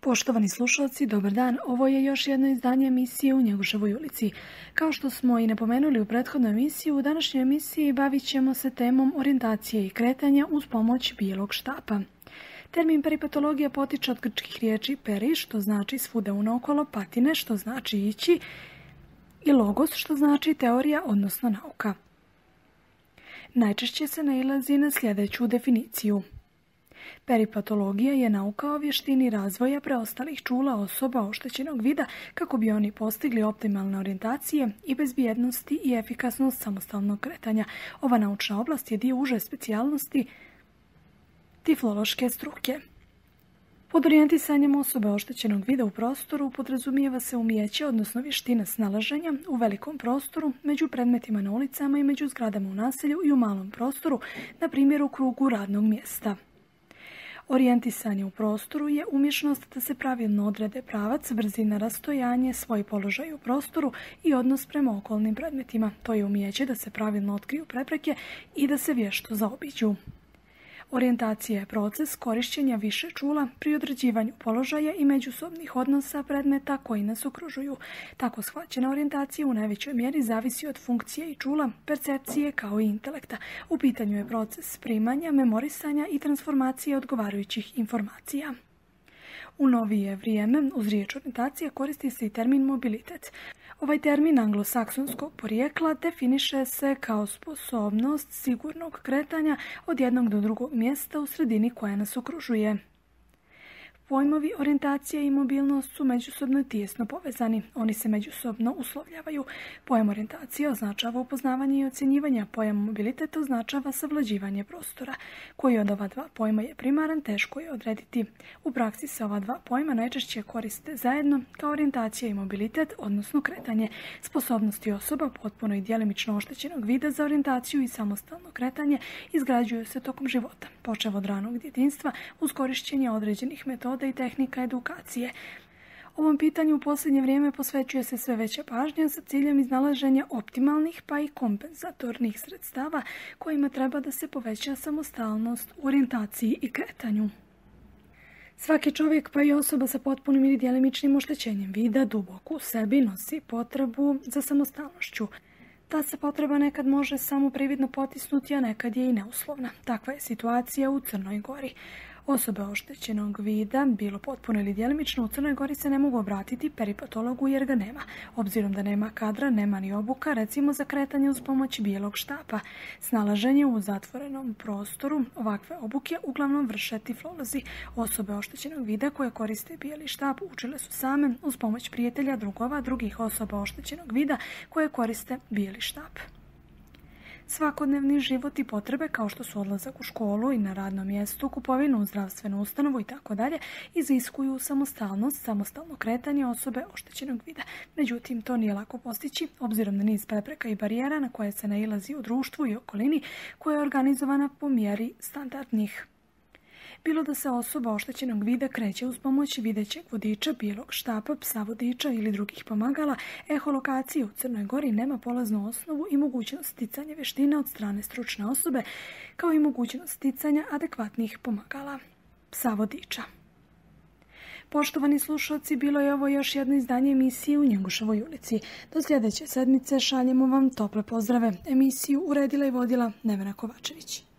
Poštovani slušalci, dobar dan. Ovo je još jedno izdanje emisije u Njegoševoj ulici. Kao što smo i napomenuli u prethodnoj emisiji, u današnjoj emisiji bavit ćemo se temom orijentacije i kretanja uz pomoć bijelog štapa. Termin peripatologija potiče od grčkih riječi peri, što znači svuda unaokolo, patine, što znači ići, i logos, što znači teorija, odnosno nauka. Najčešće se nailazi na sljedeću definiciju. Peripatologija je nauka o vještini razvoja preostalih čula osoba oštećenog vida kako bi oni postigli optimalne orijentacije i bezbjednosti i efikasnost samostalnog kretanja. Ova naučna oblast je dio uže specijalnosti tiflološke struke. Pod orijentisanjem osobe oštećenog vida u prostoru podrazumijeva se umijeće, odnosno vještina snalaženja u velikom prostoru, među predmetima na ulicama i među zgradama u naselju i u malom prostoru, na primjer u krugu radnog mjesta. Orijentisanje u prostoru je umješnost da se pravilno odrede pravac, brzina, rastojanje, svoj položaj u prostoru i odnos prema okolnim predmetima. To je umijeće da se pravilno otkriju prepreke i da se vješto zaobiđu. Orijentacija je proces korišćenja više čula pri određivanju položaja i međusobnih odnosa predmeta koji nas okružuju. Tako shvaćena orijentacija u najvećoj mjeri zavisi od funkcije i čula, percepcije kao i intelekta. U pitanju je proces primanja, memorisanja i transformacije odgovarajućih informacija. U novije vrijeme uz riječ orijentacija koristi se i termin mobilitet. Ovaj termin anglosaksonskog porijekla definiše se kao sposobnost sigurnog kretanja od jednog do drugog mjesta u sredini koja nas okružuje. Pojmovi orijentacija i mobilnost su međusobno tijesno povezani. Oni se međusobno uslovljavaju. Pojam orijentacije označava upoznavanje i ocjenjivanje, a pojam mobilitet označava savlađivanje prostora. Koji od ova dva pojma je primaran, teško je odrediti. U praksi se ova dva pojma najčešće koriste zajedno kao orijentacija i mobilitet, odnosno kretanje. Sposobnosti osoba potpuno i djelimično oštećenog vida za orijentaciju i samostalno kretanje izgrađuju se tokom života, počev od ranog djetinjstva uz korišćenje određenih metoda i tehnika edukacije. Ovom pitanju u posljednje vrijeme posvećuje se sve veća pažnja sa ciljem iznalaženja optimalnih pa i kompenzatornih sredstava kojima treba da se poveća samostalnost u orijentaciji i kretanju. Svaki čovjek pa i osoba sa potpunim ili djelimičnim oštećenjem vida duboko u sebi nosi potrebu za samostalnošću. Ta se potreba nekad može samo prividno potisnuti, a nekad je i neuslovna. Takva je situacija u Crnoj Gori. Osobe oštećenog vida, bilo potpuno ili djelimično, u Crnoj Gori se ne mogu obratiti peripatologu jer ga nema. Obzirom da nema kadra, nema ni obuka, recimo za kretanje uz pomoć bijelog štapa. Snalaženje u zatvorenom prostoru ovakve obuke uglavnom vrše tiflolozi. Osobe oštećenog vida koje koriste bijeli štap učile su same uz pomoć prijatelja, drugova, drugih osoba oštećenog vida koje koriste bijeli štap. Svakodnevni život i potrebe kao što su odlazak u školu i na radno mjesto, kupovinu u zdravstvenu ustanovu itd. Iziskuju samostalnost, samostalno kretanje osobe oštećenog vida. Međutim, to nije lako postići obzirom na niz prepreka i barijera na koje se nailazi u društvu i okolini koja je organizovana po mjeri standardnih. Bilo da se osoba oštećenog vida kreće uz pomoć videćeg vodiča, bijelog štapa, psa vodiča ili drugih pomagala, eholokacije u Crnoj Gori nema polaznu osnovu i mogućnost sticanja vještina od strane stručne osobe, kao i mogućnost sticanja adekvatnih pomagala psa vodiča. Poštovani slušalci, bilo je ovo još jedno izdanje emisije u Njegoševoj ulici. Do sljedeće sedmice šaljemo vam tople pozdrave. Emisiju uredila i vodila Nevena Kovačević.